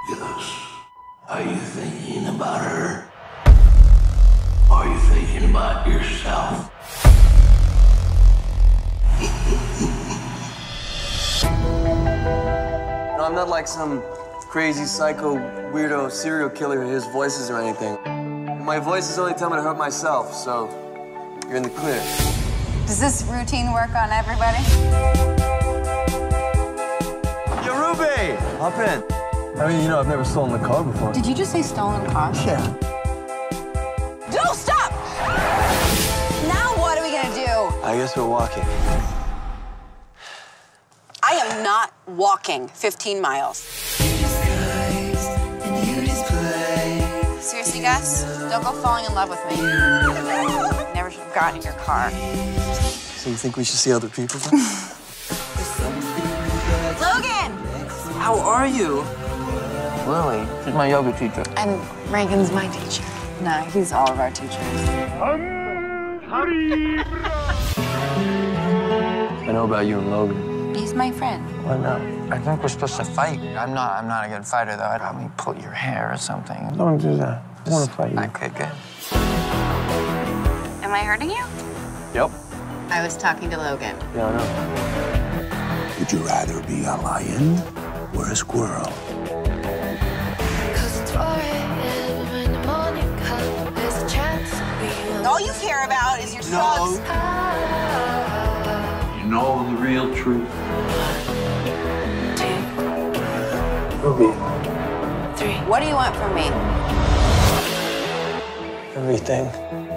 Yes. Are you thinking about her? Are you thinking about yourself? No, I'm not like some crazy psycho weirdo serial killer who hears voices or anything. My voices only tell me to hurt myself, so you're in the clear. Does this routine work on everybody? Yo, Ruby! Hop in. I mean, you know, I've never stolen a car before. Did you just say stolen car? Yeah. No, stop! Now what are we gonna do? I guess we're walking. I am not walking 15 miles. Seriously, Gus? Don't go falling in love with me. Never should have gotten in your car. So you think we should see other people then? Logan! How are you? Lily, she's my yoga teacher. And Reagan's my teacher. No, he's all of our teachers. I know about you and Logan. He's my friend. Why not? I think we're supposed to fight. I'm not a good fighter, though. I'd probably pull your hair or something. Don't do that. I want to fight you. Okay, good. Am I hurting you? Yep. I was talking to Logan. Yeah, I know. Would you rather be a lion or a squirrel? All you care about is your drugs. You know the real truth. Ruby. What do you want from me? Everything.